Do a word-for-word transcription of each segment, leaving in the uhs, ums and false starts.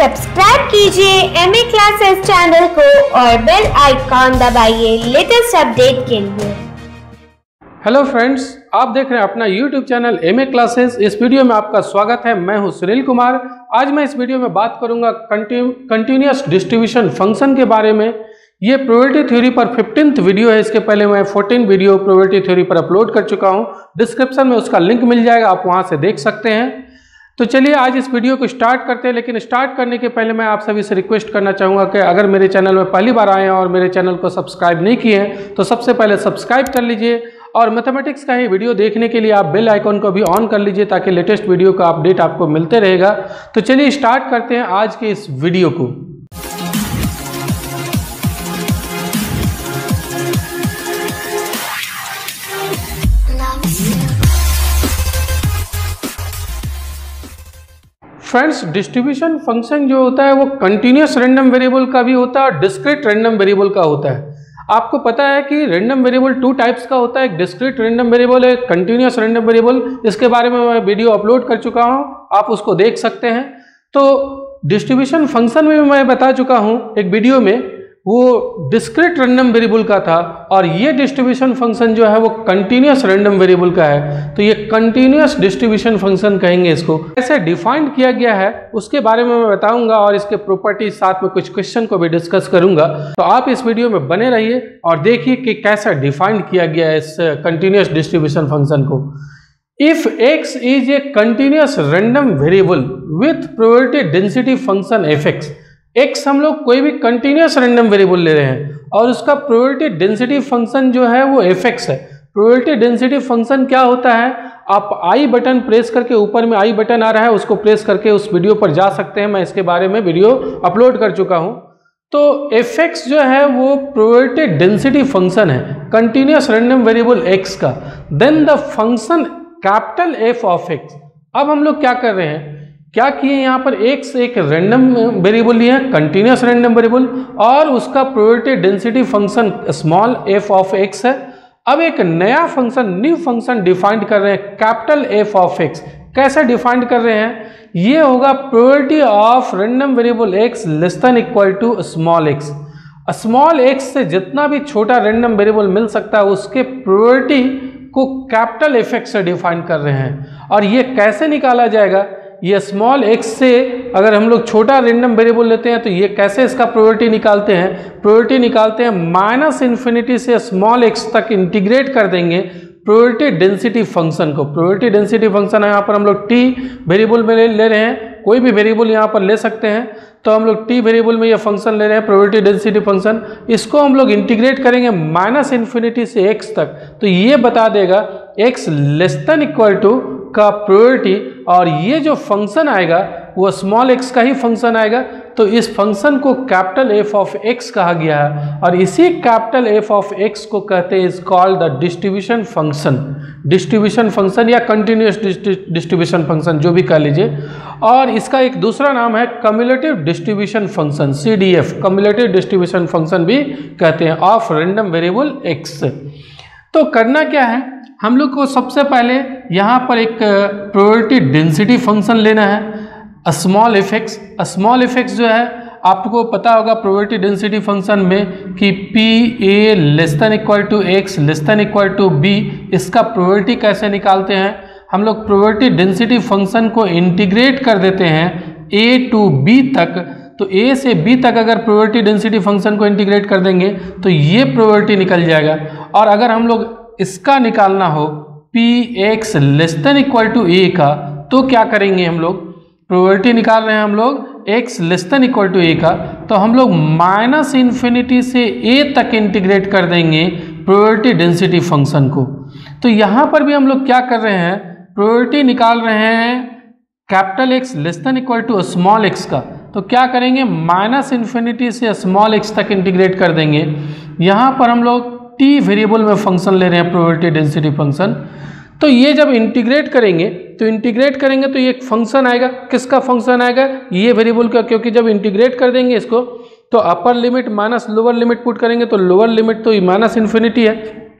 Subscribe कीजिए M A classes channel को और बेल आइकॉन दबाइए लेटेस्ट अपडेट के लिए। हेलो फ्रेंड्स, आप देख रहे हैं अपना YouTube channel M A classes. इस वीडियो में आपका स्वागत है। मैं हूं सुनील कुमार। आज मैं इस वीडियो में बात करूंगा कंटिन्यूअस डिस्ट्रीब्यूशन फंक्शन के बारे में। ये प्रोबेबिलिटी थ्योरी पर फिफ्टींथ वीडियो है। इसके पहले मैं फोर्टीन वीडियो प्रोबेबिलिटी थ्योरी पर अपलोड कर चुका हूं। डिस्क्रिप्शन में उसका लिंक मिल जाएगा, आप वहां से देख सकते हैं। तो चलिए आज इस वीडियो को स्टार्ट करते हैं। लेकिन स्टार्ट करने के पहले मैं आप सभी से रिक्वेस्ट करना चाहूँगा कि अगर मेरे चैनल में पहली बार आए हैं और मेरे चैनल को सब्सक्राइब नहीं किए हैं तो सबसे पहले सब्सक्राइब कर लीजिए और मैथमेटिक्स का ये वीडियो देखने के लिए आप बेल आइकॉन को भी ऑन कर लीजिए ताकि लेटेस्ट वीडियो का अपडेट आपको मिलते रहेगा। तो चलिए स्टार्ट करते हैं आज के इस वीडियो को। फ्रेंड्स, डिस्ट्रीब्यूशन फंक्शन जो होता है वो कंटिन्यूस रैंडम वेरिएबल का भी होता है और डिस्क्रीट रैंडम वेरिएबल का होता है। आपको पता है कि रैंडम वेरिएबल टू टाइप्स का होता है, एक डिस्क्रीट रैंडम वेरिएबल है, कंटिन्यूस रैंडम वेरिएबल। इसके बारे में मैं वीडियो अपलोड कर चुका हूं, आप उसको देख सकते हैं। तो डिस्ट्रीब्यूशन फंक्शन में मैं बता चुका हूं एक वीडियो में, वो डिस्क्रीट रैंडम वेरिएबल का था और ये डिस्ट्रीब्यूशन फंक्शन जो है वो कंटिन्यूस रैंडम वेरिएबल का है। तो ये कंटिन्यूस डिस्ट्रीब्यूशन फंक्शन कहेंगे इसको। कैसे डिफाइन किया गया है उसके बारे में मैं बताऊंगा और इसके प्रॉपर्टीज साथ में कुछ क्वेश्चन को भी डिस्कस करूंगा। तो आप इस वीडियो में बने रहिए और देखिए कि कैसे डिफाइन किया गया है इस कंटिन्यूस डिस्ट्रीब्यूशन फंक्शन को। If x is a continuous random variable with probability density function fx, x हम लोग कोई भी कंटिन्यूस रैंडम वेरिएबल ले रहे हैं और उसका प्रोबेबिलिटी डेंसिटी फंक्शन जो है वो fx है। प्रोबेबिलिटी डेंसिटी फंक्शन क्या होता है, आप आई बटन प्रेस करके, ऊपर में आई बटन आ रहा है उसको प्रेस करके उस वीडियो पर जा सकते हैं। मैं इसके बारे में वीडियो अपलोड कर चुका हूं। तो fx जो है वो प्रोबेबिलिटी डेंसिटी फंक्शन है कंटिन्यूस रैंडम वेरिएबल x का। Then the function capital F of x। अब हम लोग क्या कर रहे हैं, क्या किए यहाँ पर x एक रैंडम वेरिएबल लिया है, कंटिन्यूस रैंडम वेरिएबल, और उसका probability density function small f of x है। अब एक नया फंक्शन, न्यू फंक्शन डिफाइंड कर रहे हैं कैपिटल f ऑफ x। कैसे डिफाइंड कर रहे हैं, ये होगा probability of random variable x less than equal to small x। Small x से जितना भी छोटा रैंडम वेरिएबल मिल सकता है उसके प्रोबेबिलिटी को कैपिटल एफ एक्स से डिफाइन कर रहे हैं। और ये कैसे निकाला जाएगा, ये स्मॉल x से अगर हम लोग छोटा रैंडम वेरिएबल लेते हैं तो ये कैसे इसका प्रोबेबिलिटी निकालते हैं, प्रोबेबिलिटी निकालते हैं माइनस इन्फिनिटी से स्मॉल x तक इंटीग्रेट कर देंगे प्रोबेबिलिटी डेंसिटी फंक्शन को। प्रोबेबिलिटी डेंसिटी फंक्शन है, यहाँ पर हम लोग t वेरिएबल में ले, ले रहे हैं, कोई भी वेरिएबल यहाँ पर ले सकते हैं। तो हम लोग t वेरिएबल में ये फंक्शन ले रहे हैं प्रोबेबिलिटी डेंसिटी फंक्शन, इसको हम लोग इंटीग्रेट करेंगे माइनस इन्फिनिटी से x तक। तो ये बता देगा x less than equal to का प्रोबेबिलिटी, और ये जो फंक्शन आएगा वो स्मॉल x का ही फंक्शन आएगा। तो इस फंक्शन को कैपिटल एफ ऑफ x कहा गया है और इसी कैपिटल एफ ऑफ x को कहते हैं is called the distribution function. Distribution function या कंटिन्यूस डिस्ट्रीब्यूशन फंक्शन जो भी कह लीजिए। और इसका एक दूसरा नाम है cumulative distribution function, C D F, cumulative distribution function भी कहते हैं ऑफ रैंडम वेरिएबल x। तो करना क्या है, हम लोग को सबसे पहले यहाँ पर एक प्रोबेबिलिटी डेंसिटी फंक्शन लेना है small f x. Small f x जो है आपको पता होगा प्रोबेबिलिटी डेंसिटी फंक्शन में कि P a less than equal to x less than equal to b, इसका प्रोबेबिलिटी कैसे निकालते हैं, हम लोग प्रोबेबिलिटी डेंसिटी फंक्शन को इंटीग्रेट कर देते हैं ए टू बी तक। तो ए से बी तक अगर प्रोबेबिलिटी डेंसिटी फंक्शन को इंटीग्रेट कर देंगे तो ये प्रोबेबिलिटी निकल जाएगा। और अगर हम लोग इसका निकालना हो P x less than equal to a का, तो क्या करेंगे, हम लोग प्रोबेबिलिटी निकाल रहे हैं हम लोग x less than equal to a का, तो हम लोग माइनस इन्फिनिटी से a तक इंटीग्रेट कर देंगे प्रोबेबिलिटी डेंसिटी फंक्शन को। तो यहाँ पर भी हम लोग क्या कर रहे हैं, प्रोबेबिलिटी निकाल रहे हैं capital x less than equal to small x का। तो क्या करेंगे, माइनस इन्फिनिटी से स्मॉल x तक इंटीग्रेट कर देंगे। यहाँ पर हम लोग t वेरिएबल में फंक्शन ले रहे हैं प्रोबेबिलिटी डेंसिटी फंक्शन। तो ये जब इंटीग्रेट करेंगे तो इंटीग्रेट करेंगे तो ये एक फंक्शन आएगा, किसका फंक्शन आएगा, ये वेरिएबल का, क्योंकि जब इंटीग्रेट कर देंगे इसको तो upper limit minus lower limit put करेंगे तो लोअर लिमिट तो माइनस इन्फिनिटी है।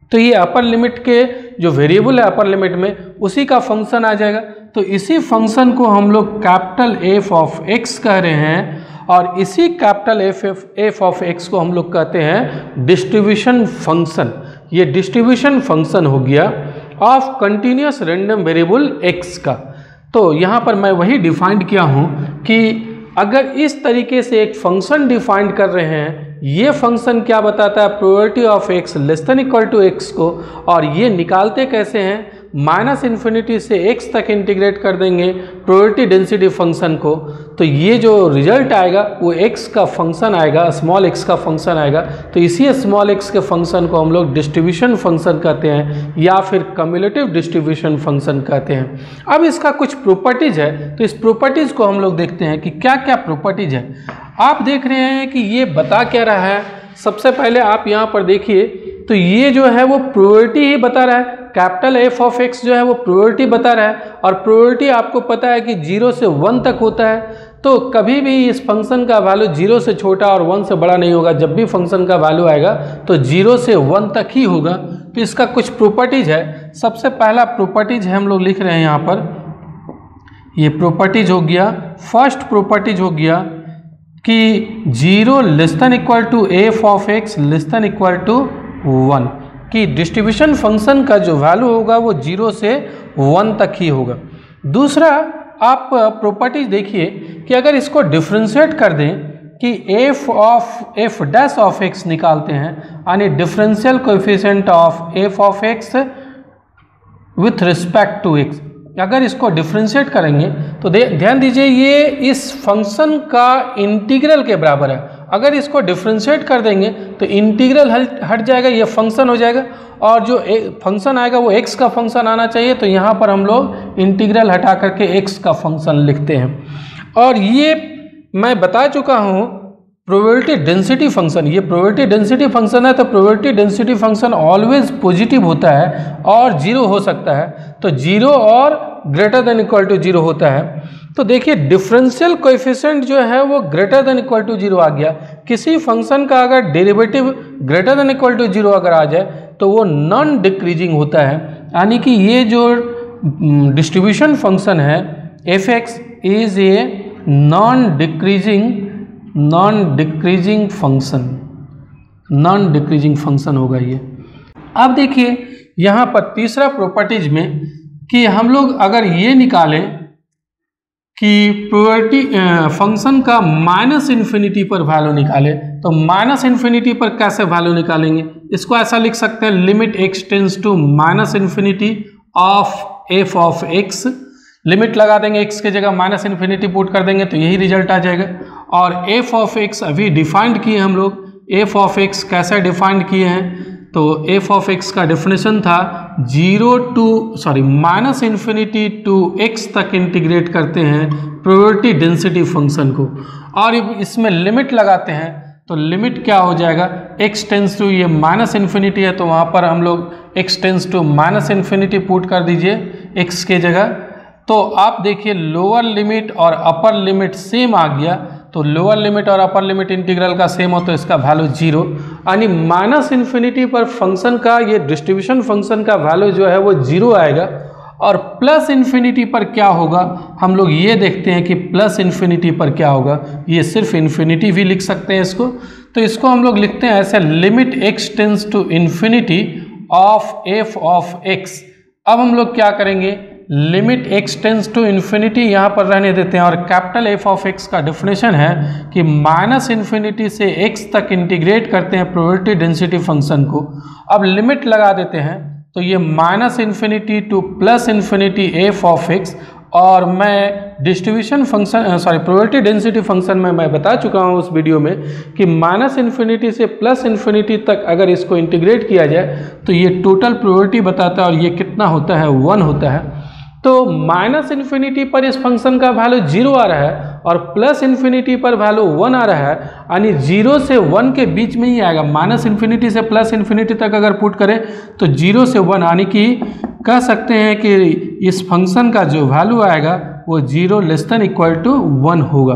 तो ये अपर लिमिट के जो वेरिएबल है अपर लिमिट में उसी का फंक्शन आ जाएगा। तो इसी फंक्शन को हम लोग कैपिटल एफ ऑफ एक्स कह रहे हैं और इसी capital F F of x को हम लोग कहते हैं डिस्ट्रीब्यूशन फंक्शन। ये डिस्ट्रीब्यूशन फंक्शन हो गया of continuous random variable x का। तो यहाँ पर मैं वही डिफाइंड किया हूँ कि अगर इस तरीके से एक फंक्शन डिफाइंड कर रहे हैं, ये फंक्शन क्या बताता है, probability of x less than equal to x को, और ये निकालते कैसे हैं, माइनस इन्फिनिटी से एक्स तक इंटीग्रेट कर देंगे प्रोबेबिलिटी डेंसिटी फंक्शन को। तो ये जो रिजल्ट आएगा वो एक्स का फंक्शन आएगा, स्मॉल एक्स का फंक्शन आएगा। तो इसी स्मॉल एक्स के फंक्शन को हम लोग डिस्ट्रीब्यूशन फंक्शन कहते हैं या फिर कम्युलेटिव डिस्ट्रीब्यूशन फंक्शन कहते हैं। अब इसका कुछ प्रॉपर्टीज है, तो इस प्रॉपर्टीज को हम लोग देखते हैं कि क्या क्या प्रॉपर्टीज है। आप देख रहे हैं कि ये बता क्या रहा है। सबसे पहले आप यहाँ पर देखिए तो ये जो है वो प्रोबेबिलिटी ही बता रहा है। कैपिटल एफ ऑफ एक्स जो है वो प्रोबेबिलिटी बता रहा है और प्रोबेबिलिटी आपको पता है कि जीरो से वन तक होता है। तो कभी भी इस फंक्शन का वैल्यू जीरो से छोटा और वन से बड़ा नहीं होगा। जब भी फंक्शन का वैल्यू आएगा तो जीरो से वन तक ही होगा। तो इसका कुछ प्रॉपर्टीज है। सबसे पहला प्रॉपर्टीज है हम लोग लिख रहे हैं यहाँ पर, ये प्रॉपर्टीज हो गया। फर्स्ट प्रॉपर्टीज हो गया कि zero less than equal to F of x less than equal to one, कि डिस्ट्रीब्यूशन फंक्शन का जो वैल्यू होगा वो जीरो से वन तक ही होगा। दूसरा आप प्रॉपर्टीज देखिए कि अगर इसको डिफ्रेंशिएट कर दें कि F of F dash of x निकालते हैं, यानी differential coefficient of F of x with respect to x, अगर इसको डिफ्रेंशिएट करेंगे तो ध्यान दीजिए ये इस फंक्शन का इंटीग्रल के बराबर है। अगर इसको डिफ्रेंशिएट कर देंगे तो इंटीग्रल हट जाएगा, ये फंक्शन हो जाएगा और जो फंक्शन आएगा वो एक्स का फंक्शन आना चाहिए। तो यहाँ पर हम लोग इंटीग्रल हटा करके एक्स का फंक्शन लिखते हैं। और ये मैं बता चुका हूँ प्रोबेबिलिटी डेंसिटी फंक्शन, ये प्रोबेबिलिटी डेंसिटी फंक्शन है। तो probability density function always positive होता है और जीरो हो सकता है। तो जीरो और greater than equal to zero होता है। तो देखिए डिफरेंशियल कोएफिशिएंट जो है वो greater than equal to zero आ गया। किसी फंक्शन का अगर derivative greater than equal to zero अगर आ जाए तो वो नॉन डिक्रीजिंग होता है, यानी कि ये जो डिस्ट्रीब्यूशन फंक्शन है F x is a non decreasing non decreasing function, non decreasing function होगा ये। अब देखिए यहाँ पर तीसरा प्रॉपर्टीज में कि हम लोग अगर ये निकालें कि प्रोबेबिलिटी फंक्शन का माइनस इन्फिनिटी पर वैल्यू निकाले, तो माइनस इन्फिनिटी पर कैसे वैल्यू निकालेंगे, इसको ऐसा लिख सकते हैं limit x tends to minus infinity of F of x. Limit लगा देंगे एक्स के जगह माइनस इन्फिनिटी पुट कर देंगे तो यही रिजल्ट आ जाएगा। और एफ ऑफ एक्स अभी डिफाइंड किए हम लोग, एफ ऑफ एक्स कैसे डिफाइंड किए हैं, तो एफ ऑफ एक्स का डेफिनेशन था zero to sorry minus infinity to x तक इंटीग्रेट करते हैं प्रोबेबिलिटी डेंसिटी फंक्शन को और इसमें लिमिट लगाते हैं। तो लिमिट क्या हो जाएगा, एक्स टेंस टू ये माइनस इन्फिनिटी है तो वहाँ पर हम लोग x tends to minus infinity put कर दीजिए एक्स के जगह। तो आप देखिए लोअर लिमिट और अपर लिमिट सेम आ गया। तो लोअर लिमिट और अपर लिमिट इंटीग्रल का सेम हो तो इसका वैल्यू जीरो, यानी माइनस इन्फिनिटी पर फंक्शन का ये डिस्ट्रीब्यूशन फंक्शन का वैल्यू जो है वो जीरो आएगा। और प्लस इन्फिनिटी पर क्या होगा, हम लोग ये देखते हैं कि प्लस इन्फिनिटी पर क्या होगा। ये सिर्फ इन्फिनिटी भी लिख सकते हैं इसको, तो इसको हम लोग लिखते हैं ऐसे limit x tends to infinity of F of x. अब हम लोग क्या करेंगे, limit x tends to infinity यहाँ पर रहने देते हैं और कैपिटल एफ ऑफ एक्स का डेफिनेशन है कि माइनस इन्फिनिटी से एक्स तक इंटीग्रेट करते हैं प्रोबेबिलिटी डेंसिटी फंक्शन को। अब लिमिट लगा देते हैं तो ये minus infinity to plus infinity f of x, और मैं distribution function sorry probability density function में मैं बता चुका हूँ उस वीडियो में कि माइनस इन्फिनिटी से प्लस इन्फिनिटी तक अगर इसको इंटीग्रेट किया जाए तो ये टोटल प्रोबेबिलिटी बताता है और ये कितना होता है, वन होता है। तो माइनस इन्फिनिटी पर इस फंक्शन का वैल्यू जीरो आ रहा है और प्लस इन्फिनिटी पर वैल्यू वन आ रहा है, यानी जीरो से वन के बीच में ही आएगा। माइनस इन्फिनिटी से प्लस इन्फिनिटी तक अगर पुट करें तो जीरो से वन, यानी कि कह सकते हैं कि इस फंक्शन का जो वैल्यू आएगा वो zero less than equal to one होगा।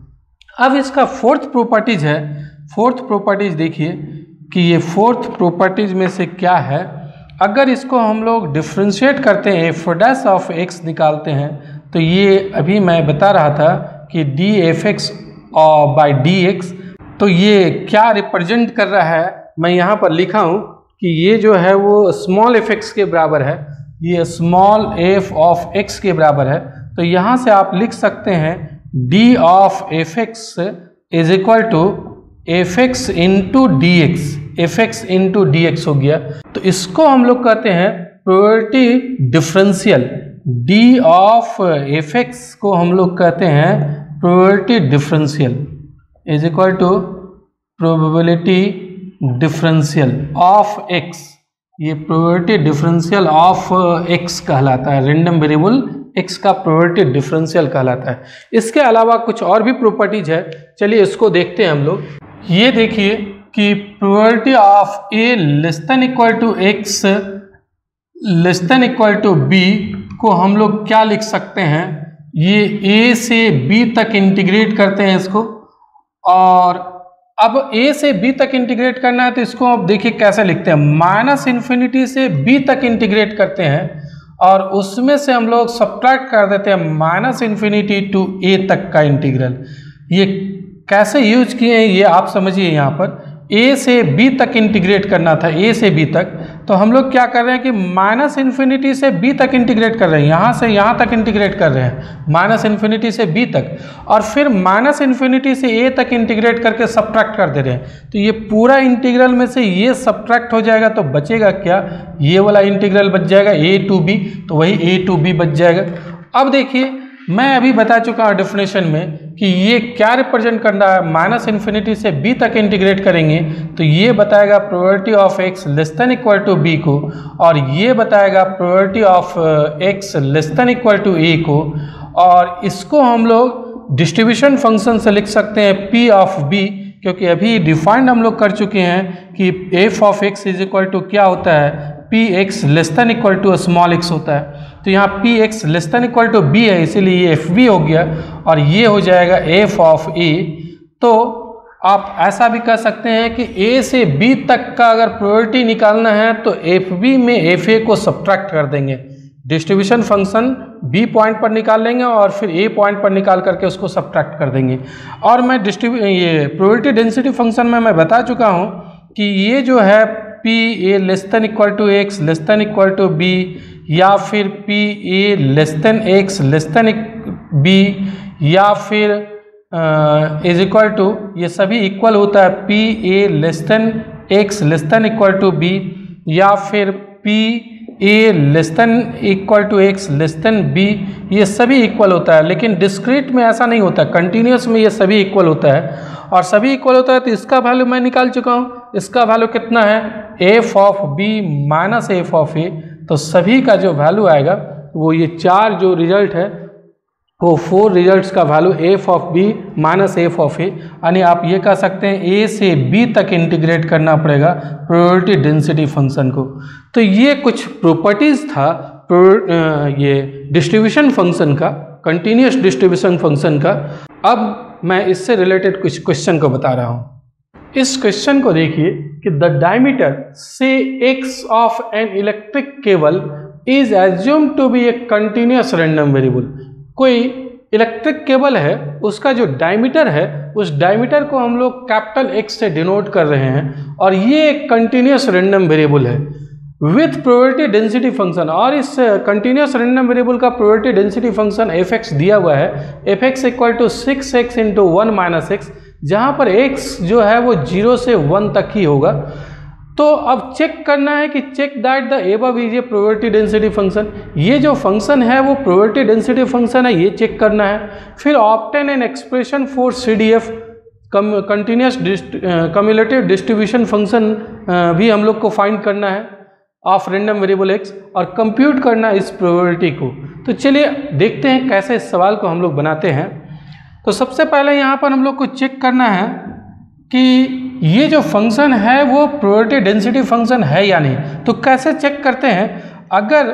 अब इसका फोर्थ प्रॉपर्टीज है। फोर्थ प्रॉपर्टीज देखिए कि ये फोर्थ प्रॉपर्टीज में से क्या है अगर इसको हम लोग डिफ्रेंशिएट करते हैं, एफ डैश ऑफ एक्स निकालते हैं, तो ये अभी मैं बता रहा था कि d f x by d x, तो ये क्या रिप्रेजेंट कर रहा है, मैं यहाँ पर लिखा हूँ कि ये जो है वो स्मॉल एफ एक्स के बराबर है, ये स्मॉल एफ ऑफ एक्स के बराबर है। तो यहाँ से आप लिख सकते हैं d of f x is equal to f x into d x, f x into d x हो गया। तो इसको हम लोग कहते हैं probability differential. D of f x को हम लोग कहते हैं probability differential is equal to probability differential of x. ये प्रोबेबिलिटी डिफरेंशियल ऑफ एक्स कहलाता है, रेंडम वेरिएबल एक्स का प्रोबेबिलिटी डिफरेंशियल कहलाता है। इसके अलावा कुछ और भी प्रॉपर्टीज है, चलिए इसको देखते हैं हम लोग। ये देखिए कि probability of a less than equal to x less than equal to b को हम लोग क्या लिख सकते हैं, ये ए से बी तक इंटीग्रेट करते हैं इसको, और अब ए से बी तक इंटीग्रेट करना है तो इसको अब देखिए कैसे लिखते हैं, माइनस इन्फिनिटी से बी तक इंटीग्रेट करते हैं और उसमें से हम लोग सब्ट्रैक्ट कर देते हैं माइनस इन्फिनिटी टू ए तक का इंटीग्रल। ये कैसे यूज किए हैं ये आप समझिए। यहाँ पर ए से बी तक इंटीग्रेट करना था, ए से बी तक, तो हम लोग क्या कर रहे हैं कि माइनस इन्फिनिटी से बी तक इंटीग्रेट कर रहे हैं, यहाँ से यहाँ तक इंटीग्रेट कर रहे हैं, माइनस इन्फिनिटी से बी तक, और फिर माइनस इन्फिनिटी से ए तक इंटीग्रेट करके सब्ट्रैक्ट कर दे रहे हैं। तो ये पूरा इंटीग्रल में से ये सब्ट्रैक्ट हो जाएगा तो बचेगा क्या, ये वाला इंटीग्रल बच जाएगा ए टू बी, तो वही ए टू बी बच जाएगा। अब देखिए मैं अभी बता चुका हूँ डेफिनेशन में कि ये क्या रिप्रेजेंट करना है, माइनस इन्फिनिटी से बी तक इंटीग्रेट करेंगे तो ये बताएगा probability of x less than equal to b को, और ये बताएगा probability of x less than equal to a को, और इसको हम लोग डिस्ट्रीब्यूशन फंक्शन से लिख सकते हैं पी ऑफ बी, क्योंकि अभी डिफाइंड हम लोग कर चुके हैं कि F of x is equal to क्या होता है, p x less than equal to small x होता है। तो यहाँ p x less than equal to b है, इसीलिए ये एफ बी हो गया, और ये हो जाएगा एफ ऑफ ए। तो आप ऐसा भी कह सकते हैं कि ए से बी तक का अगर प्रोबेबिलिटी निकालना है तो एफ बी में एफ ए को सब्ट्रैक्ट कर देंगे, डिस्ट्रीब्यूशन फंक्शन बी पॉइंट पर निकाल लेंगे और फिर ए पॉइंट पर निकाल करके उसको सब्ट्रैक्ट कर देंगे। और मैं डिस्ट्रीब्यू ये प्रोबेबिलिटी डेंसिटी फंक्शन में मैं बता चुका हूँ कि ये जो है p a less than equal to x less than equal to b, या फिर p a less than x less than b, या फिर इज इक्वल टू, ये सभी इक्वल होता है p a less than x less than equal to b, या फिर p a less than equal to x less than b, ये सभी इक्वल होता है। लेकिन डिस्क्रीट में ऐसा नहीं होता, कंटिन्यूस में ये सभी इक्वल होता है, और सभी इक्वल होता है तो इसका वैल्यू मैं निकाल चुका हूँ। इसका वैल्यू कितना है, f of b minus f of a. तो सभी का जो वैल्यू आएगा वो ये चार जो रिजल्ट है वो फोर रिजल्ट्स का value f of b minus f of a, यानी आप ये कह सकते हैं ए से बी तक इंटीग्रेट करना पड़ेगा प्रोबेबिलिटी डेंसिटी फंक्शन को। तो ये कुछ प्रॉपर्टीज था ये डिस्ट्रीब्यूशन फंक्शन का, कंटिन्यूस डिस्ट्रीब्यूशन फंक्शन का। अब मैं इससे रिलेटेड कुछ क्वेश्चन को बता रहा हूँ। इस क्वेश्चन को देखिए कि the diameter say x of an electric cable is assumed to be a continuous random variable. कोई इलेक्ट्रिक केबल है, उसका जो डायमीटर है उस डायमीटर को हम लोग कैपिटल एक्स से डिनोट कर रहे हैं, और ये एक कंटिन्यूस रैंडम वेरिएबल है विथ प्रोबेबिलिटी डेंसिटी फंक्शन। और इस कंटिन्यूस रैंडम वेरिएबल का probability density function f x दिया हुआ है, F x equal to six x into one minus x, जहाँ पर x जो है वो जीरो से वन तक ही होगा। तो अब चेक करना है कि check that the above is a probability density function. ये जो फंक्शन है वो प्रोबेबिलिटी डेंसिटी फंक्शन है, ये चेक करना है। फिर obtain an expression for c D f continuous cumulative distribution function भी हम लोग को फाइंड करना है ऑफ रैंडम वेरिएबल एक्स, और कंप्यूट करना है इस प्रोबेबिलिटी को। तो चलिए देखते हैं कैसे इस सवाल को हम लोग बनाते हैं। तो सबसे पहले यहाँ पर हम लोग को चेक करना है कि ये जो फंक्शन है वो प्रोबेबिलिटी डेंसिटी फंक्शन है या नहीं। तो कैसे चेक करते हैं, अगर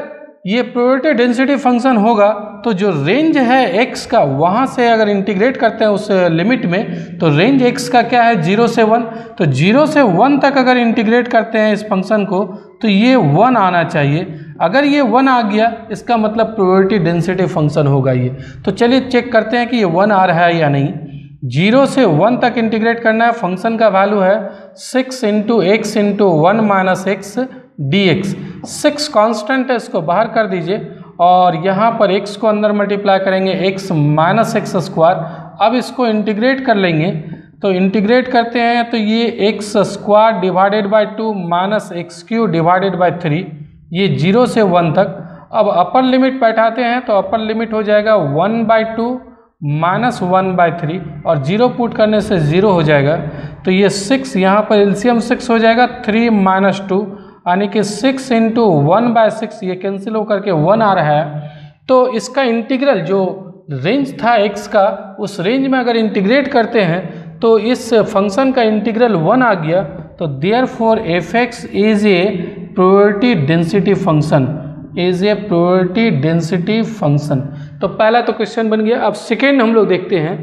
ये प्रोबेबिलिटी डेंसिटी फंक्शन होगा तो जो रेंज है x का, वहाँ से अगर इंटीग्रेट करते हैं उस लिमिट में, तो रेंज x का क्या है, जीरो से वन। तो जीरो से वन तक अगर इंटीग्रेट करते हैं इस फंक्शन को तो ये वन आना चाहिए। अगर ये वन आ गया इसका मतलब प्रोबेबिलिटी डेंसिटी फंक्शन होगा ये। तो चलिए चेक करते हैं कि ये वन आ रहा है या नहीं। जीरो से वन तक इंटीग्रेट करना है, फंक्शन का वैल्यू है six into x into one minus x d x. Six constant है, इसको बाहर कर दीजिए और यहाँ पर x को अंदर मल्टीप्लाई करेंगे, x माइनस एक्स स्क्वायर। अब इसको इंटीग्रेट कर लेंगे, तो इंटीग्रेट करते हैं तो ये x square divided by two minus x cube divided by three, ये जीरो से वन तक। अब अपर लिमिट बैठाते हैं तो अपर लिमिट हो जाएगा one by two minus one by three और जीरो पुट करने से ज़ीरो हो जाएगा। तो ये सिक्स, यहाँ पर एलसीएम सिक्स हो जाएगा, थ्री माइनस टू यानी कि six into one by six, ये कैंसिल होकर के वन आ रहा है। तो इसका इंटीग्रल जो रेंज था x का, उस रेंज में अगर इंटीग्रेट करते हैं तो इस फंक्शन का इंटीग्रल वन आ गया। तो therefore f x is a probability density function, is a probability density function. तो पहला तो क्वेश्चन बन गया। अब सेकेंड हम लोग देखते हैं,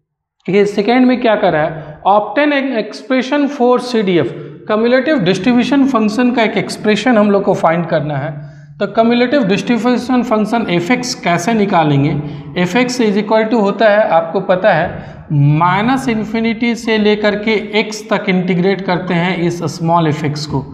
ये सेकेंड में क्या कर रहा है, obtain an expression for c D F, cumulative distribution function का एक एक्सप्रेशन हम लोग को फाइंड करना है। तो cumulative distribution function f x कैसे निकालेंगे। F x is equal to होता है, आपको पता है, माइनस इन्फिनिटी से लेकर के एक्स तक इंटीग्रेट करते हैं इस स्मॉल एफ एक्स को।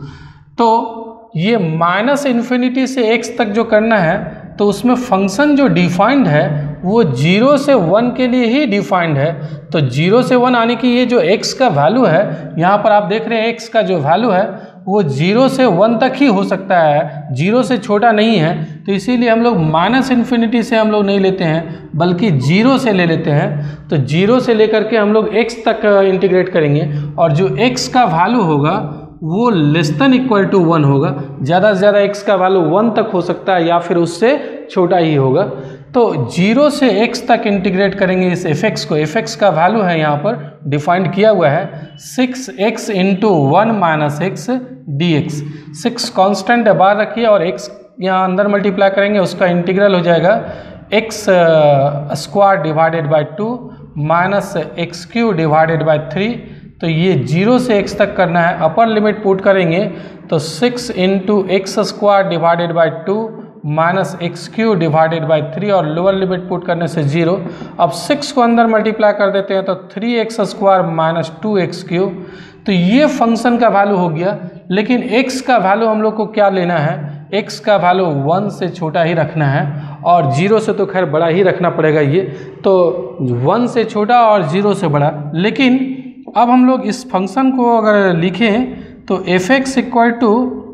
तो ये माइनस इन्फिनिटी से एक्स तक जो करना है तो उसमें फंक्शन जो डिफाइंड है वो जीरो से वन के लिए ही डिफाइंड है। तो जीरो से वन आने की ये जो x का वैल्यू है, यहाँ पर आप देख रहे हैं x का जो वैल्यू है वो जीरो से वन तक ही हो सकता है, जीरो से छोटा नहीं है। तो इसीलिए हम लोग माइनस इन्फिनिटी से हम लोग नहीं लेते हैं बल्कि जीरो से ले लेते हैं। तो जीरो से लेकर के हम लोग x तक इंटीग्रेट करेंगे और जो x का वैल्यू होगा वो less than equal to one होगा। ज़्यादा से ज़्यादा x का वैल्यू वन तक हो सकता है या फिर उससे छोटा ही होगा। तो जीरो से x तक इंटीग्रेट करेंगे इस एफ एक्स को। एफ एक्स का वैल्यू है यहाँ पर डिफाइंड किया हुआ है six x into one minus x d x. Six constant है, बाहर रखिए और x यहाँ अंदर मल्टीप्लाई करेंगे, उसका इंटीग्रल हो जाएगा x square divided by two minus x cube divided by three. तो ये जीरो से x तक करना है। अपर लिमिट पुट करेंगे तो six into x square divided by two minus x cube divided by three और लोअर लिमिट पुट करने से जीरो। अब सिक्स को अंदर मल्टीप्लाई कर देते हैं तो three x square minus two x cube. तो ये फंक्शन का वैल्यू हो गया। लेकिन x का वैल्यू हम लोग को क्या लेना है, x का वैल्यू वन से छोटा ही रखना है और जीरो से तो खैर बड़ा ही रखना पड़ेगा ये। तो वन से छोटा और जीरो से बड़ा। लेकिन अब हम लोग इस फंक्शन को अगर लिखें तो एफ एक्स इक्वल टू,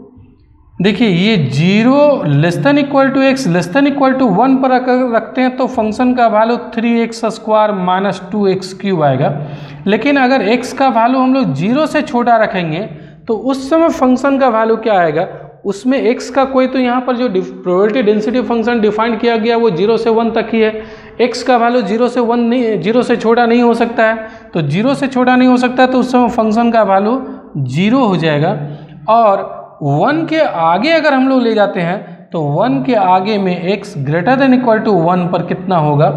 देखिए ये zero less than equal to x less than equal to one पर अगर रखते हैं तो फंक्शन का value three x square minus two x cube आएगा। लेकिन अगर x का वैल्यू हम लोग जीरो से छोटा रखेंगे तो उस समय फंक्शन का वैल्यू क्या आएगा, उसमें x का कोई, तो यहाँ पर जो प्रोबेबिलिटी डेंसिटी फंक्शन डिफाइन किया गया वो जीरो से वन तक ही है। x का वैल्यू जीरो से वन नहीं, जीरो से छोटा नहीं हो सकता है। तो जीरो से छोटा नहीं हो सकता है तो उस समय फंक्शन का वैल्यू जीरो हो जाएगा। और वन के आगे अगर हम लोग ले जाते हैं तो वन के आगे में x greater than equal to one पर कितना होगा,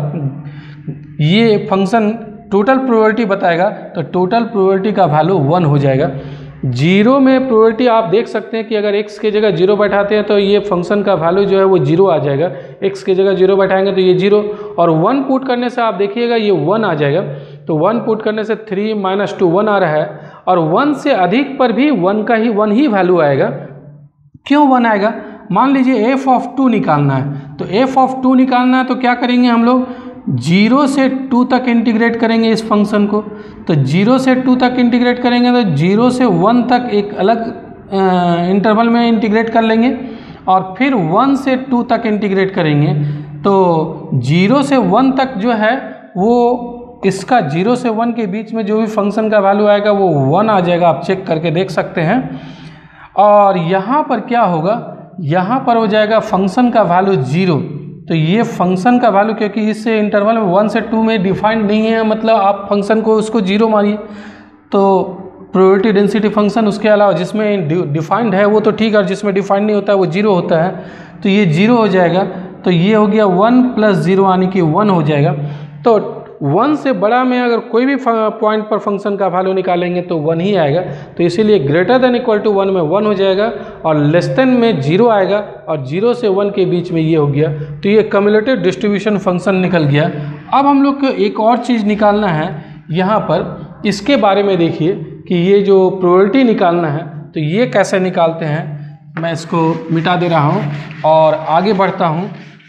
ये फंक्शन टोटल प्रोबेबिलिटी बताएगा। तो टोटल प्रोबेबिलिटी का वैल्यू वन हो जाएगा। जीरो में प्रोबेबिलिटी आप देख सकते हैं कि अगर x के जगह जीरो बैठाते हैं तो ये फंक्शन का वैल्यू जो है वो जीरो आ जाएगा। x के जगह जीरो बैठाएंगे तो ये जीरो, और वन पुट करने से आप देखिएगा ये वन आ जाएगा। तो वन पुट करने से थ्री माइनस टू वन आ रहा है और वन से अधिक पर भी वन का ही वन ही वैल्यू आएगा। क्यों वन आएगा, मान लीजिए एफ ऑफ टू निकालना है। तो एफ ऑफ टू निकालना है तो क्या करेंगे हम लोग, जीरो से टू तक इंटीग्रेट करेंगे इस फंक्शन को। तो जीरो से टू तक इंटीग्रेट करेंगे तो जीरो से वन तक एक अलग इंटरवल में इंटीग्रेट कर लेंगे और फिर वन से टू तक इंटीग्रेट करेंगे। तो जीरो से वन तक जो है वो इसका जीरो से वन के बीच में जो भी फंक्शन का वैल्यू आएगा वो वन आ जाएगा, आप चेक करके देख सकते हैं। और यहाँ पर क्या होगा, यहाँ पर हो जाएगा फंक्शन का वैल्यू जीरो। तो ये फंक्शन का वैल्यू, क्योंकि इस इंटरवल में वन से टू में डिफाइंड नहीं है, मतलब आप फंक्शन को उसको जीरो मारिए। तो प्रोबेबिलिटी डेंसिटी फंक्शन, उसके अलावा जिसमें डिफाइंड है वो तो ठीक है, और जिसमें डिफाइंड नहीं होता है वो जीरो होता है, तो ये जीरो हो जाएगा। तो ये हो गया वन प्लस जीरो यानी कि वन हो जाएगा। तो वन से बड़ा में अगर कोई भी पॉइंट पर फंक्शन का वैल्यू निकालेंगे तो वन ही आएगा, तो इसीलिए greater than equal to one में वन हो जाएगा, और लेस देन में जीरो आएगा, और जीरो से वन के बीच में ये हो गया। तो ये कम्युलेटिव डिस्ट्रीब्यूशन फंक्शन निकल गया। अब हम लोग को एक और चीज़ निकालना है यहाँ पर, इसके बारे में देखिए कि ये जो प्रोबेबिलिटी निकालना है तो ये कैसे निकालते हैं। मैं इसको मिटा दे रहा हूँ और आगे बढ़ता हूँ।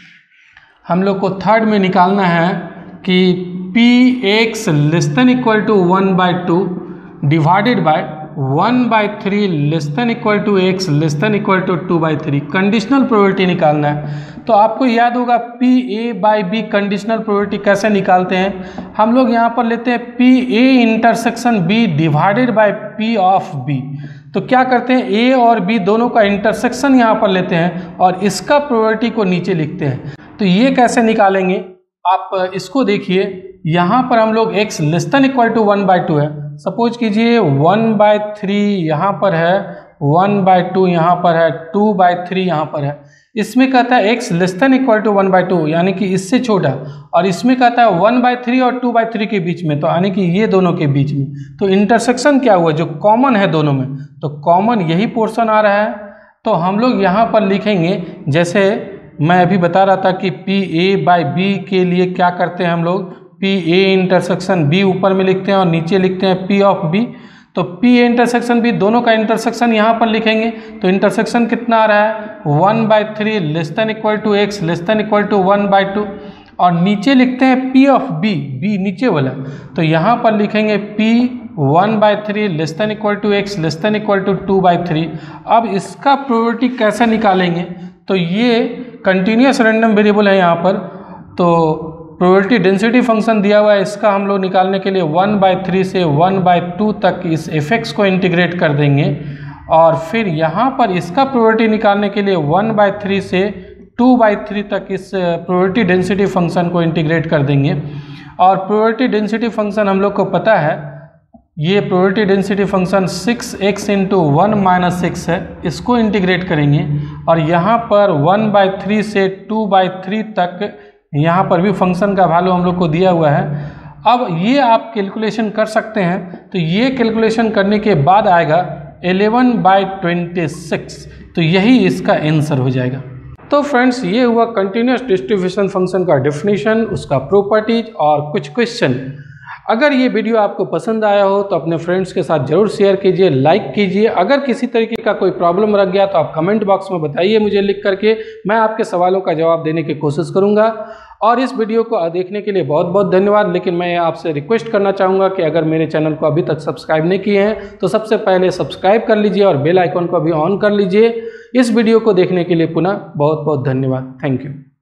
हम लोग को थर्ड में निकालना है कि p x less than equal to one by two divided by one by three less than equal to x less than equal to two by three. Conditional probability निकालना है। तो आपको याद होगा p a by b conditional probability कैसे निकालते हैं। हम लोग यहाँ पर लेते हैं p a intersection b divided by p of b. तो क्या करते हैं, ए और बी दोनों का इंटरसेक्शन यहाँ पर लेते हैं और इसका प्रोबेबिलिटी को नीचे लिखते हैं। तो ये कैसे निकालेंगे, आप इसको देखिए। यहाँ पर हम लोग x less than equal to one by two है, सपोज कीजिए वन बाई थ्री यहाँ पर है, वन बाई टू यहाँ पर है, टू बाई थ्री यहाँ पर है। इसमें कहता है x less than equal to one by two यानी कि इससे छोटा, और इसमें कहता है वन बाई थ्री और टू बाई थ्री के बीच में, तो यानी कि ये दोनों के बीच में। तो इंटरसेक्शन क्या हुआ, जो कॉमन है दोनों में, तो कॉमन यही पोर्शन आ रहा है। तो हम लोग यहाँ पर लिखेंगे, जैसे मैं अभी बता रहा था कि पी ए बाई बी के लिए क्या करते हैं हम लोग, पी ए इंटरसेक्शन बी ऊपर में लिखते हैं और नीचे लिखते हैं पी ऑफ बी। तो पी ए इंटरसेक्शन बी दोनों का इंटरसेक्शन यहाँ पर लिखेंगे। तो इंटरसेक्शन कितना आ रहा है, one by three less than equal to x less than equal to one by two, और नीचे लिखते हैं पी ऑफ बी, बी नीचे वाला। तो यहाँ पर लिखेंगे p one by three less than equal to x less than equal to two by three. अब इसका प्रोबेबिलिटी कैसे निकालेंगे, तो ये कंटिन्यूस रैंडम वेरिएबल है यहाँ पर, तो प्रोबेबिलिटी डेंसिटी फंक्शन दिया हुआ है, इसका हम लोग निकालने के लिए वन बाई थ्री से वन बाई टू तक इस एफ एक्स को इंटीग्रेट कर देंगे, और फिर यहाँ पर इसका प्रोबेबिलिटी निकालने के लिए वन बाई थ्री से टू बाई थ्री तक इस प्रोबेबिलिटी डेंसिटी फंक्शन को इंटीग्रेट कर देंगे। और प्रोबेबिलिटी डेंसिटी फंक्शन हम लोग को पता है, ये probability density function six x into one minus six है, इसको इंटीग्रेट करेंगे, और यहाँ पर वन बाई थ्री से टू बाई थ्री तक यहाँ पर भी फंक्शन का वैल्यू हम लोग को दिया हुआ है। अब ये आप कैलकुलेशन कर सकते हैं, तो ये कैलकुलेशन करने के बाद आएगा एलेवन बाई ट्वेंटी सिक्स, तो यही इसका आंसर हो जाएगा। तो फ्रेंड्स, ये हुआ कंटिन्यूस डिस्ट्रीब्यूशन फंक्शन का डेफिनेशन, उसका प्रॉपर्टीज और कुछ क्वेश्चन। अगर ये वीडियो आपको पसंद आया हो तो अपने फ्रेंड्स के साथ जरूर शेयर कीजिए, लाइक कीजिए। अगर किसी तरीके का कोई प्रॉब्लम रह गया तो आप कमेंट बॉक्स में बताइए मुझे लिख करके, मैं आपके सवालों का जवाब देने की कोशिश करूंगा। और इस वीडियो को देखने के लिए बहुत बहुत धन्यवाद। लेकिन मैं आपसे रिक्वेस्ट करना चाहूँगा कि अगर मेरे चैनल को अभी तक सब्सक्राइब नहीं किए हैं तो सबसे पहले सब्सक्राइब कर लीजिए और बेल आइकन को भी ऑन कर लीजिए। इस वीडियो को देखने के लिए पुनः बहुत बहुत धन्यवाद। Thank you.